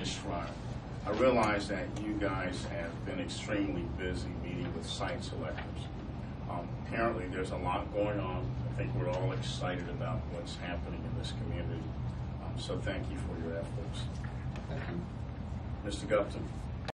this shrine. I realize that you guys have been extremely busy meeting with site selectors. Apparently there's a lot going on. I think we're all excited about what's happening in this community. So thank you for your efforts. Thank you. Mr. Gupton.